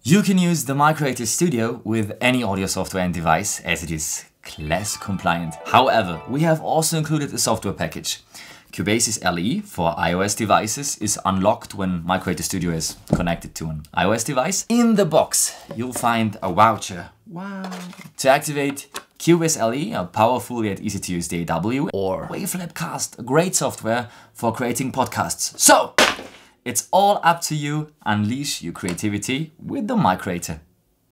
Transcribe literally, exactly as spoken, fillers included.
You can use the MiCreator Studio with any audio software and device as it is class compliant. However, we have also included a software package. Cubasis L E for iOS devices is unlocked when MiCreator Studio is connected to an iOS device. In the box, you'll find a voucher. Wow. To activate Cubase L E, a powerful yet easy to use D A W, or Wavelab Cast, a great software for creating podcasts. So, it's all up to you. Unleash your creativity with the MiCreator.